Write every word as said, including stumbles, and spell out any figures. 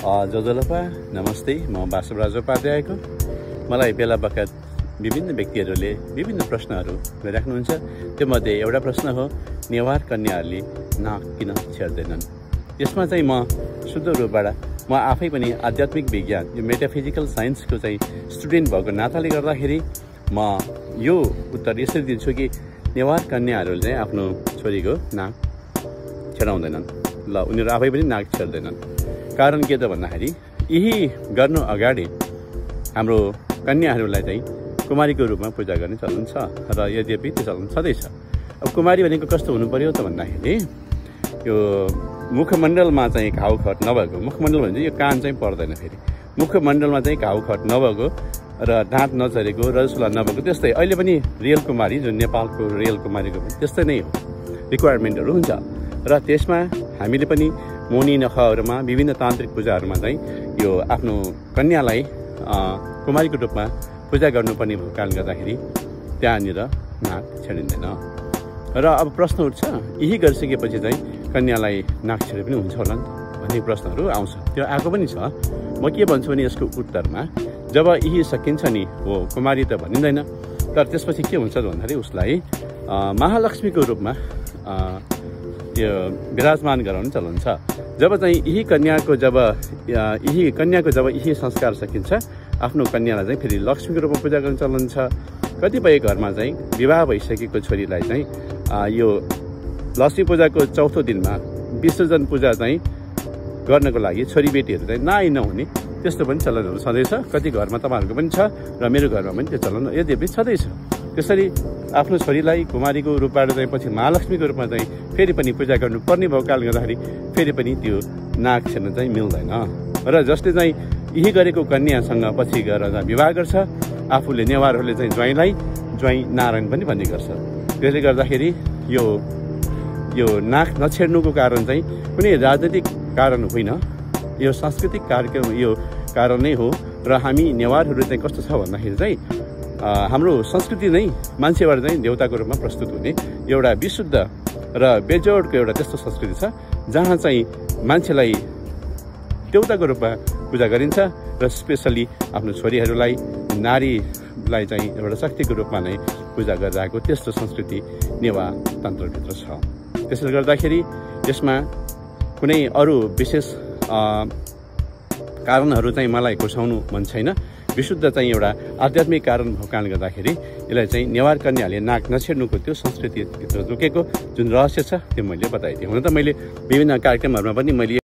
जोजोलपा नमस्ते। म बासव जुजु उपाध्यायको मलाई बेला बखत विभिन्न व्यक्तिहरूले विभिन्न प्रश्नहरू गरिराख्नुहुन्छ। त्यो मध्ये एउटा प्रश्न हो, नेवार कन्याहरूले नाक किन छेड्दैनन्? यसमा चाहिँ म शुद्ध रूपबाट म आफै पनि आध्यात्मिक विज्ञान यो मेटाफिजिकल साइन्सको चाहिँ स्टुडेन्ट भएको नाताले गर्दाखेरि म यो उत्तर यसरी दिन्छु कि नेवार कन्याहरूले चाहिँ आफ्नो छोरीको नाक छेडाउँदैनन्। ल उनीहरू आफै पनि नाक छेड्दैनन्। कारण के त भन्दाखेरि यही गर्नु अगाडि हाम्रो कन्याहरूलाई चाहिँ कुमारीको रूपमा पूजा गर्ने चलन छ र यद्यपि त्यो चलन छँदैछ। अब कुमारी भनेको कस्तो हुनु पर्यो त भन्दाखेरि यो मुखमण्डलमा चाहिँ घाउ खट नभएको, मुखमण्डल भन्छ यो कान चाहिँ पर्दैन, फेरि मुखमण्डलमा चाहिँ घाउ खट नभएको र दाँत नचरेको, रजस्वला नभएको, त्यस्तै अहिले पनि रियल कुमारी जुन नेपालको रियल कुमारीको त्यस्तै नै हो रिक्वायरमेन्टहरू हुन्छ। र त्यसमा हामीले पनि मोनी नखहरूमा विभिन्न तान्त्रिक पूजाहरूमा चाहिँ यो आफ्नो कन्यालाई कुमारीको रूपमा पूजा गर्नुपर्ने भएको कारणले गर्दाखेरि त्यहाँनिर नाक छेडिँदैन। र अब प्रश्न उठ्छ, यही गरिसकेपछि चाहिँ कन्यालाई नाक छेडे पनि हुन्छ होला भन्ने प्रश्नहरू आउँछ। त्यो आएको पनि छ। म के भन्छु भने यसको उत्तरमा जब यही सकिन्छ नि हो कुमारी त भनिँदैन, तर त्यसपछि के हुन्छ भन्दाखेरि उसलाई महालक्ष्मीको रूपमा यो विराजमान गराउने चलन छ। जब चाहिँ यही कन्याको जब यही कन्याको जब यही संस्कार सकिन्छ, आफ्नो कन्यालाई चाहिँ फेरि लक्ष्मीको रूपमा पूजा गर्ने चलन छ। कतिपय घरमा चाहिँ विवाह भइसकेको छोरीलाई चाहिँ यो लक्ष्मी पूजाको चौथो दिनमा विसर्जन पूजा चाहिँ गर्नको लागि छोरीबेटीहरू चाहिँ नआइ नहुने त्यस्तो पनि चलनहरू छँदैछ। कति घरमा तपाईँहरूको पनि छ र मेरो घरमा पनि त्यो चलन यद्यपि छँदैछ। त्यसरी आफ्नो छोरीलाई कुमारीको रूपबाट चाहिँ पछि महालक्ष्मीको रूपमा चाहिँ फेरि पनि पूजा गर्नुपर्ने भएको कारणले गर्दाखेरि फेरि पनि त्यो नाक छेड्न चाहिँ मिल्दैन। र जसले चाहिँ यही गरेको कन्यासँग पछि गएर विवाह गर्छ, आफूले नेवारहरूले चाहिँ ज्वाइँलाई ज्वाइँ नारायण पनि भन्ने गर्छ। त्यसले गर्दाखेरि यो यो नाक नछेड्नुको कारण चाहिँ कुनै राजनीतिक कारण होइन, यो सांस्कृतिक कार्यक्रम यो कारण नै हो। र हामी नेवारहरू चाहिँ कस्तो छ भन्दाखेरि चाहिँ हाम्रो संस्कृति नै मान्छेबाट चाहिँ देवताको रूपमा प्रस्तुत हुने एउटा विशुद्ध र बेजोडको एउटा त्यस्तो संस्कृति छ, जहाँ चाहिँ मान्छेलाई देवताको रूपमा पूजा गरिन्छ र स्पेसली आफ्नो छोरीहरूलाई नारीलाई चाहिँ एउटा शक्तिको रूपमा नै पूजा गरिरहेको त्यस्तो संस्कृति नेवा तन्त्रभित्र छ। त्यसले गर्दाखेरि यसमा कुनै अरू विशेष कारणहरू चाहिँ मलाई घोषाउनु मन छैन। विशुद्ध चाहिँ एउटा आध्यात्मिक कारण भएको कारणले गर्दाखेरि यसलाई चाहिँ नेवार कन्याले नाक नछेड्नुको त्यो संस्कृतिभित्र लुकेको जुन रहस्य छ त्यो मैले बताइदिएँ। हुन त मैले विभिन्न कार्यक्रमहरूमा पनि मैले